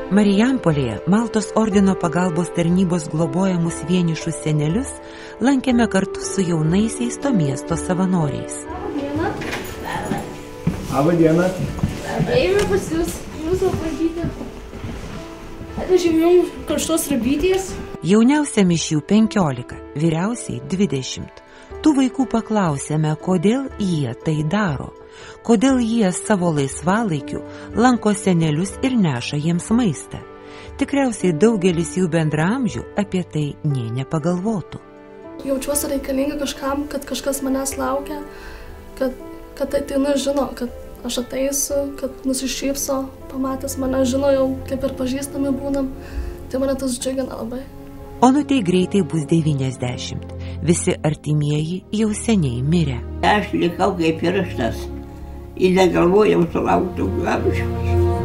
Marijampolėje Maltos ordino pagalbos tarnybos globojamus vienišus senelius lankėme kartu su jaunaisiais to miesto savanoriais. Labą dieną. Atėjome pas jūsų aplankyti. Atvežėm jums karštos rabytės. Jauniausiam iš jų 15, vyriausiai 20. Tų vaikų paklausėme, kodėl jie tai daro. Kodėl jie savo laisvalaikiu lanko senelius ir neša jiems maistą. Tikriausiai daugelis jų bendraamžių apie tai nė nepagalvotų. Jaučiuosi reikalinga kažkam, kad kažkas manęs laukia, kad ateina žino, kad aš ateisiu, kad nusišypso, pamatęs mane žino jau kaip ir pažįstami būnam, tai mane tas džiugina labai. Onutei greitai bus 90, visi artimieji jau seniai mirė. Aš likau kaip ir aš tas. Ir negalvojau sulaukti amžiaus.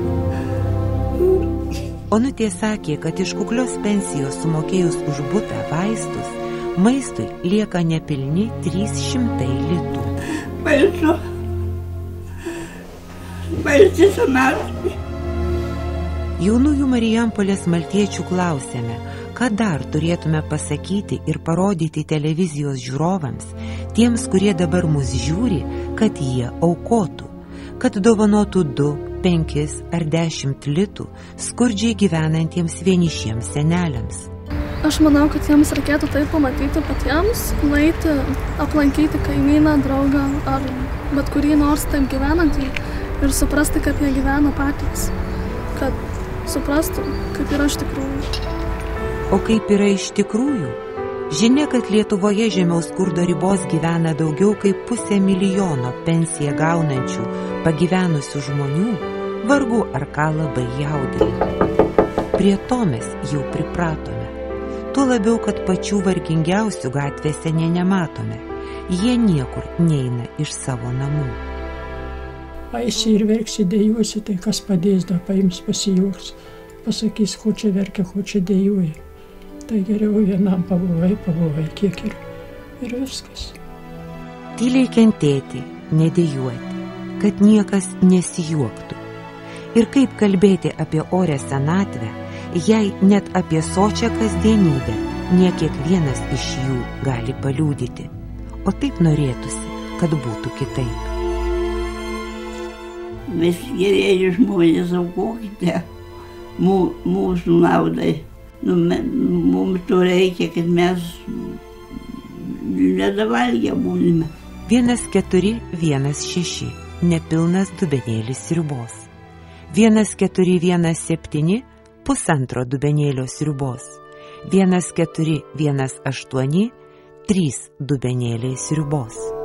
Onutė sakė, kad iš kuklios pensijos sumokėjus už butą, vaistus, maistui lieka nepilni 300 litų. Baisu. Baisi senatvė. Jaunųjų Marijampolės maltiečių klausėme, ką dar turėtume pasakyti ir parodyti televizijos žiūrovams, tiems, kurie dabar mus žiūri, kad jie aukotų, kad dovanotų 2, 5 ar 10 litų skurdžiai gyvenantiems vienišiems seneliams. Aš manau, kad jiems reikėtų tai pamatyti patiems, nueiti, aplankyti kaimyną, draugą ar bet kurį nors taip gyvenantį ir suprasti, kaip jie gyvena patys, kad suprastų, kaip yra iš tikrųjų. O kaip yra iš tikrųjų? Žinia, kad Lietuvoje žemiau skurdo ribos gyvena daugiau kaip 500 000 pensiją gaunančių, pagyvenusių žmonių, vargu ar ką labai jaudina. Prie to mes jau pripratome. Tuo labiau, kad pačių vargingiausių gatvėse nematome. Jie niekur neina iš savo namų. Eisi ir verksi, dėjuosi, tai kas padės, dar paims pasijuoks. Pasakys, ko čia verkia, ko čia dėjuoja. Tai geriau vienam pavojai, kiek ir viskas. Tyliai kentėti, nedėjuoti, kad niekas nesijuoktų. Ir kaip kalbėti apie orę senatvę, jei net apie sočią kasdienybę ne kiekvienas iš jų gali paliudyti. O taip norėtųsi, kad būtų kitaip. Visi gerieji žmonės, aukokite mūsų naudai. Mums to reikia, kad mes nedavalgę būnime. 1416, nepilnas dubenėlis sriubos. 1417, pusantro dubenėlio sriubos. 1418, 3 dubenėliai sriubos.